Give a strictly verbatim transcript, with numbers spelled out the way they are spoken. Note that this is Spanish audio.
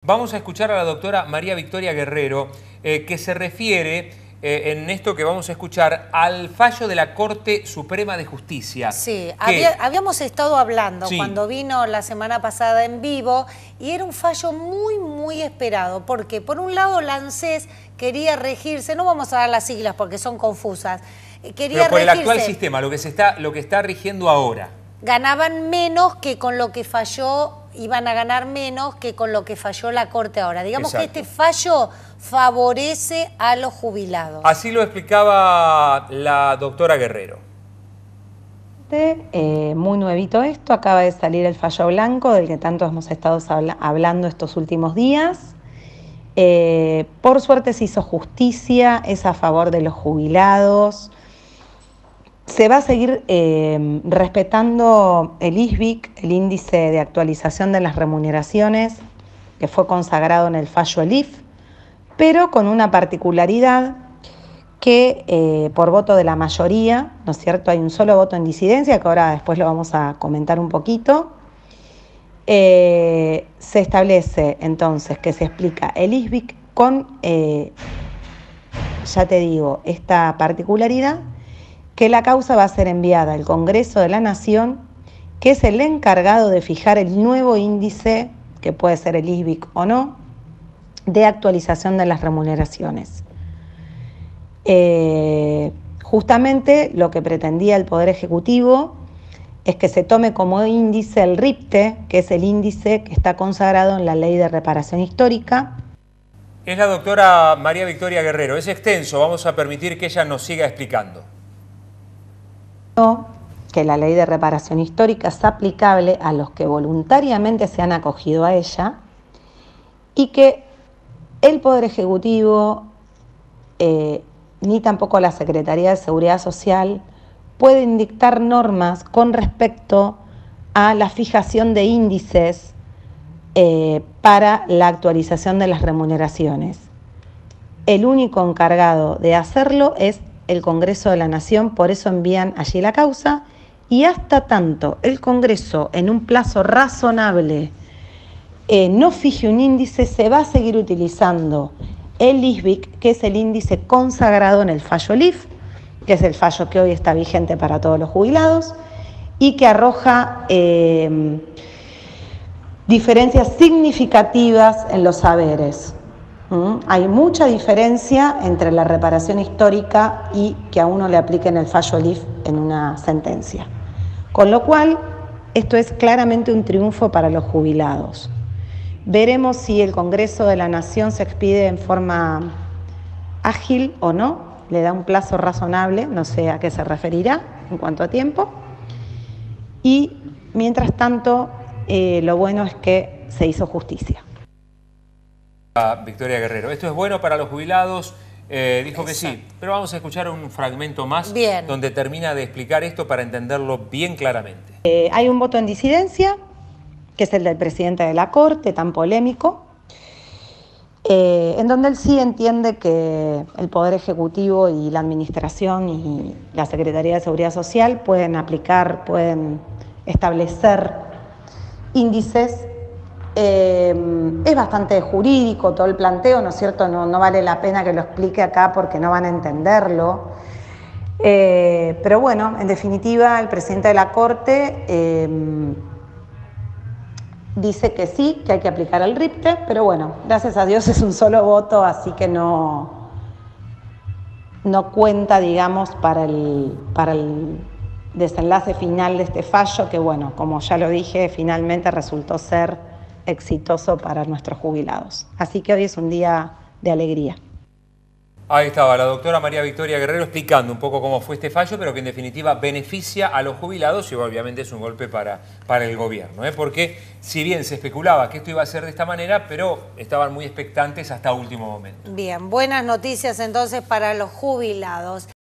Vamos a escuchar a la doctora María Victoria Guerrero, eh, que se refiere eh, en esto que vamos a escuchar al fallo de la Corte Suprema de Justicia. Sí, que... había, habíamos estado hablando sí. cuando vino la semana pasada en vivo y era un fallo muy, muy esperado, porque por un lado la ANSES quería regirse, no vamos a dar las siglas porque son confusas, quería Pero por el regirse, actual sistema, lo que, se está, lo que está rigiendo ahora. Ganaban menos que con lo que falló, iban a ganar menos que con lo que falló la Corte ahora. Digamos Exacto. que este fallo favorece a los jubilados. Así lo explicaba la doctora Guerrero. Eh, muy nuevito esto, acaba de salir el fallo blanco del que tanto hemos estado habla hablando estos últimos días. Eh, por suerte se hizo justicia, es a favor de los jubilados. Se va a seguir eh, respetando el I S B I C, el índice de actualización de las remuneraciones, que fue consagrado en el fallo E L I F, pero con una particularidad que eh, por voto de la mayoría, ¿no es cierto?, hay un solo voto en disidencia, que ahora después lo vamos a comentar un poquito, eh, se establece entonces que se explica el I S B I C con, eh, ya te digo, esta particularidad, que la causa va a ser enviada al Congreso de la Nación, que es el encargado de fijar el nuevo índice, que puede ser el I S B I C o no, de actualización de las remuneraciones. Eh, justamente lo que pretendía el Poder Ejecutivo es que se tome como índice el R I P T E, que es el índice que está consagrado en la Ley de Reparación Histórica. Es la doctora María Victoria Guerrero. Es extenso, vamos a permitir que ella nos siga explicando. Que la Ley de Reparación Histórica es aplicable a los que voluntariamente se han acogido a ella y que el Poder Ejecutivo eh, ni tampoco la Secretaría de Seguridad Social pueden dictar normas con respecto a la fijación de índices eh, para la actualización de las remuneraciones. El único encargado de hacerlo es el Congreso de la Nación, por eso envían allí la causa, y hasta tanto el Congreso en un plazo razonable eh, no fije un índice, se va a seguir utilizando el I S B I C, que es el índice consagrado en el fallo E L I F, que es el fallo que hoy está vigente para todos los jubilados y que arroja eh, diferencias significativas en los saberes. ¿Mm? Hay mucha diferencia entre la reparación histórica y que a uno le apliquen el fallo E L I F en una sentencia. Con lo cual, esto es claramente un triunfo para los jubilados. Veremos si el Congreso de la Nación se expide en forma ágil o no, le da un plazo razonable, no sé a qué se referirá en cuanto a tiempo. Y mientras tanto, eh, lo bueno es que se hizo justicia. Victoria Guerrero, esto es bueno para los jubilados, eh, dijo Exacto. que sí, pero vamos a escuchar un fragmento más Bien. donde termina de explicar esto para entenderlo bien claramente. Eh, hay un voto en disidencia, que es el del presidente de la Corte, tan polémico, eh, en donde él sí entiende que el Poder Ejecutivo y la Administración y la Secretaría de Seguridad Social pueden aplicar, pueden establecer índices. Eh, es bastante jurídico todo el planteo, ¿no es cierto? No, no vale la pena que lo explique acá porque no van a entenderlo. Eh, pero bueno, en definitiva, el presidente de la Corte eh, dice que sí, que hay que aplicar el R I P T E, pero bueno, gracias a Dios es un solo voto, así que no, no cuenta, digamos, para el, para el desenlace final de este fallo, que bueno, como ya lo dije, finalmente resultó ser exitoso para nuestros jubilados. Así que hoy es un día de alegría. Ahí estaba la doctora María Victoria Guerrero explicando un poco cómo fue este fallo, pero que en definitiva beneficia a los jubilados y obviamente es un golpe para, para el gobierno, ¿eh? Porque si bien se especulaba que esto iba a ser de esta manera, pero estaban muy expectantes hasta último momento. Bien, buenas noticias entonces para los jubilados.